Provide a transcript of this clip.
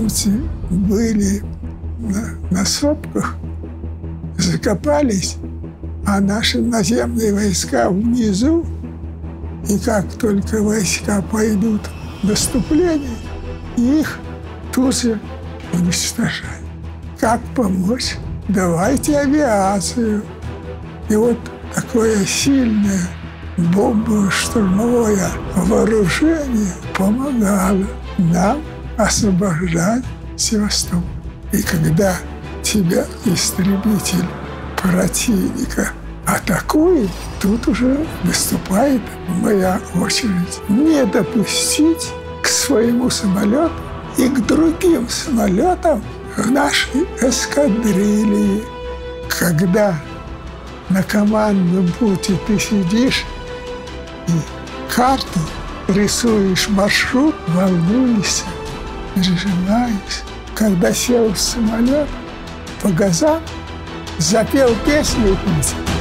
немцы были на сопках, закопались, а наши наземные войска внизу, и как только войска пойдут в наступление, их тут же уничтожают. Как помочь? Давайте авиацию. И вот такое сильное бомбо-штурмовое вооружение помогало нам освобождать Севастополь. И когда тебя истребитель противника атакует, тут уже наступает моя очередь не допустить к своему самолету и к другим самолетам в нашей эскадрильи. Когда на командном пути ты сидишь и карту рисуешь, маршрут, волнуешься, переживаешь. Когда сел в самолет, по газам запел песню «Путь».